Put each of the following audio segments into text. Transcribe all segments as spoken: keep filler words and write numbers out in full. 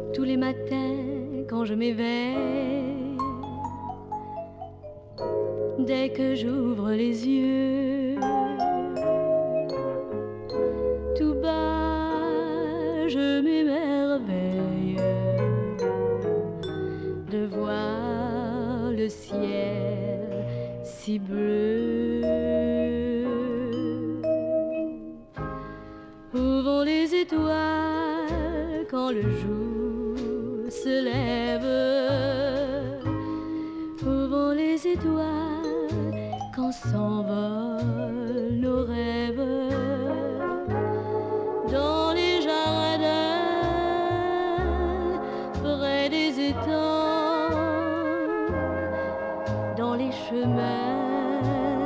tous les matins quand je m'éveille, dès que j'ouvre les yeux, tout bas je m'émerveille de voir le ciel si bleu. Où vont les étoiles quand le jour se lève? Où vont les étoiles quand s'envolent nos rêves? Dans les jardins, près des étangs, dans les chemins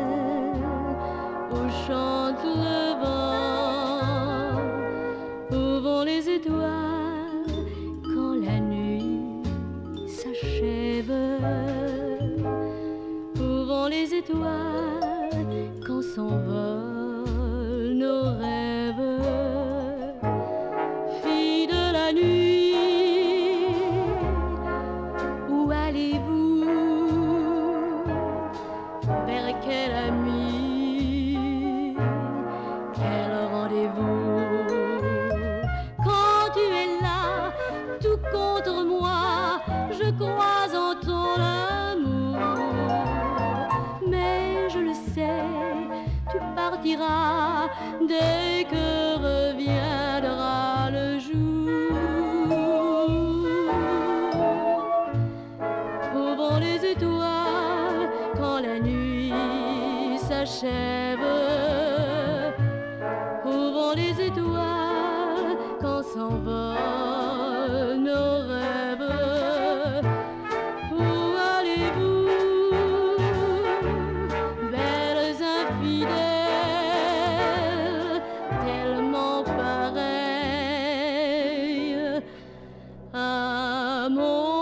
où chante le vent. Où vont les étoiles quand la nuit s'achève? Où vont les étoiles quand s'envolent nos rêves? Fille de la nuit, où allez-vous? Vers quel ami? Quel rendez-vous? Quand tu es là, tout contre moi, je crois en ton amour. Mais je le sais, tu partiras dès que reviendra le jour. Où vont les étoiles quand la nuit s'achève? Où vont les étoiles quand s'envolent nos rêves? Où allez-vous, belles infidèles, tellement pareilles à mon